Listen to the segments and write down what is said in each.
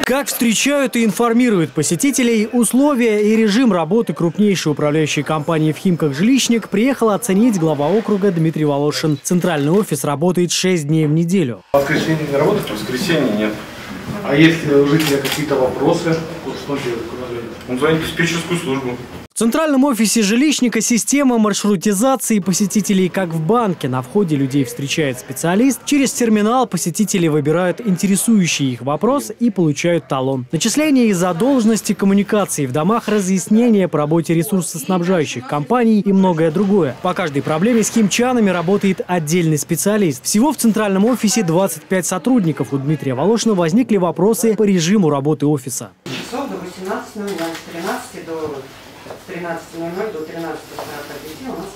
Как встречают и информируют посетителей, условия и режим работы крупнейшей управляющей компании в Химках «Жилищник» приехал оценить глава округа Дмитрий Волошин. Центральный офис работает 6 дней в неделю. В воскресенье не работает? В воскресенье нет. А если у жителя какие-то вопросы, то что делать? Он звонит в диспетчерскую службу. В центральном офисе «Жилищника» система маршрутизации посетителей как в банке. На входе людей встречает специалист. Через терминал посетители выбирают интересующий их вопрос и получают талон. Начисление из задолженности, коммуникации в домах, разъяснения по работе ресурсоснабжающих компаний и многое другое. По каждой проблеме с химчанами работает отдельный специалист. Всего в центральном офисе 25 сотрудников. У Дмитрия Волошина возникли вопросы по режиму работы офиса. Часов до 18:00, с 13 до 13:00 до 13:45 у нас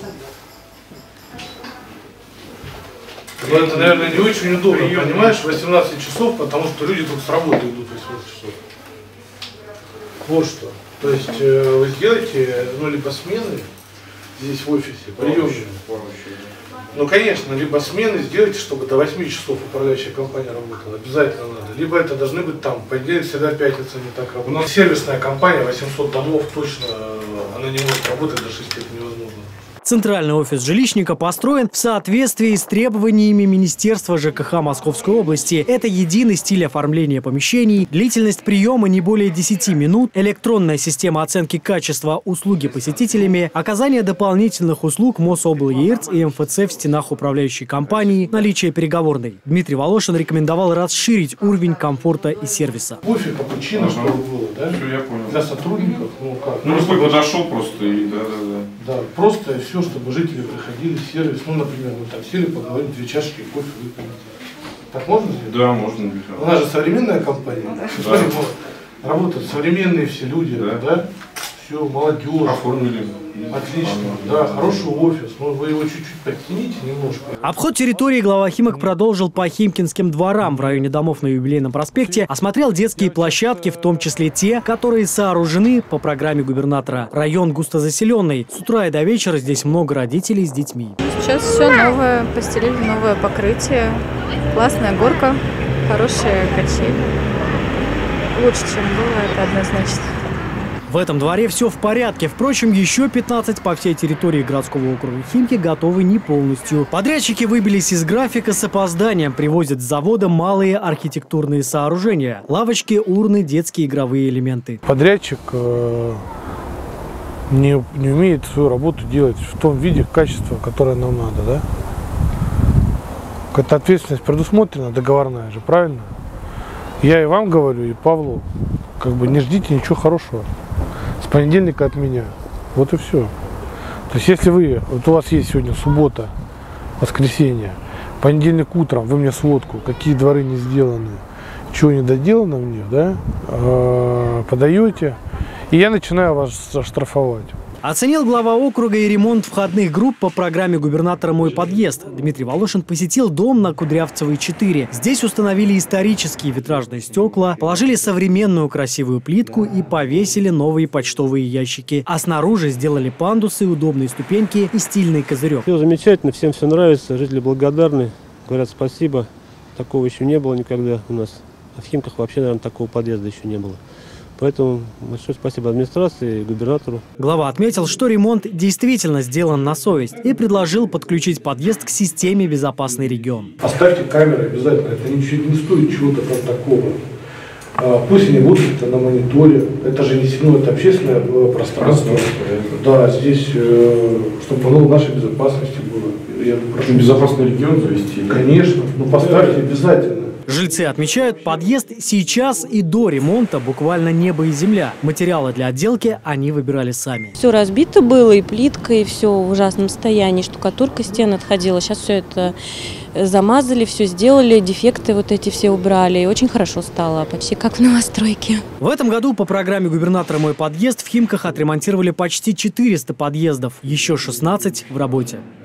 обед. Но это, наверное, не очень удобно, понимаешь, 18 часов, потому что люди тут с работы идут 18 часов. Вот что. То есть вы сделаете, либо смены здесь в офисе, приемные. Ну, конечно, либо смены сделайте, чтобы до 8 часов управляющая компания работала. Обязательно надо. Либо это должны быть там, понедельник, среда, пятница не так работает. У нас сервисная компания, 800 домов, точно она не может работать до 6, это невозможно. Центральный офис «Жилищника» построен в соответствии с требованиями Министерства ЖКХ Московской области. Это единый стиль оформления помещений, длительность приема не более 10 минут, электронная система оценки качества услуги посетителями, оказание дополнительных услуг МосОблЕРЦ и МФЦ в стенах управляющей компании, наличие переговорной. Дмитрий Волошин рекомендовал расширить уровень комфорта и сервиса. Кофе, капучино, чтобы было, да? Все, я понял. Для сотрудников, сколько подошел просто и Да, просто все, чтобы жители приходили в сервис, например, мы там сели, поговорим, 2 чашки кофе выпили. Так можно сделать? Да, можно. У нас же современная компания. Смотри, работают современные все люди, да? Все, молодежь. Оформили. Отлично, да, хороший офис, но вы его чуть-чуть подтяните немножко. Обход территории глава Химок продолжил по Химкинским дворам в районе домов на Юбилейном проспекте, осмотрел детские площадки, в том числе те, которые сооружены по программе губернатора. Район густозаселенный. С утра и до вечера здесь много родителей с детьми. Сейчас все новое, постелили новое покрытие, классная горка, хорошие качели. Лучше, чем было, это однозначно. В этом дворе все в порядке. Впрочем, еще 15 по всей территории городского округа Химки готовы не полностью. Подрядчики выбились из графика с опозданием. Привозят с завода малые архитектурные сооружения. Лавочки, урны, детские игровые элементы. Подрядчик не умеет свою работу делать в том виде, качества, которое нам надо, да? Какая-то ответственность предусмотрена, договорная же, правильно? Я и вам говорю, и Павлу, не ждите ничего хорошего. С понедельника от меня. Вот и все. То есть, если у вас есть сегодня суббота, воскресенье, понедельник утром, вы мне сводку, какие дворы не сделаны, чего не доделано мне, да, подаете, и я начинаю вас штрафовать. Оценил глава округа и ремонт входных групп по программе губернатора «Мой подъезд». Дмитрий Волошин посетил дом на Кудрявцевой, 4. Здесь установили исторические витражные стекла, положили современную красивую плитку и повесили новые почтовые ящики. А снаружи сделали пандусы, удобные ступеньки и стильный козырек. Все замечательно, всем все нравится, жители благодарны, говорят спасибо. Такого еще не было никогда у нас. А в Химках вообще, наверное, такого подъезда еще не было. Поэтому большое спасибо администрации и губернатору. Глава отметил, что ремонт действительно сделан на совесть и предложил подключить подъезд к системе «Безопасный регион». Поставьте камеры обязательно, это ничего не стоит чего-то там такого. Пусть они будут на мониторе, это же не сильно, это общественное пространство. Да, здесь, чтобы оно в нашей безопасности было. Я прошу безопасный регион завести? Конечно, поставьте обязательно. Жильцы отмечают, подъезд сейчас и до ремонта буквально небо и земля. Материалы для отделки они выбирали сами. Все разбито было, и плитка, и все в ужасном состоянии. Штукатурка стен отходила. Сейчас все это замазали, все сделали, дефекты вот эти все убрали. И очень хорошо стало, почти как в новостройке. В этом году по программе губернатора «Мой подъезд» в Химках отремонтировали почти 400 подъездов. Еще 16 в работе.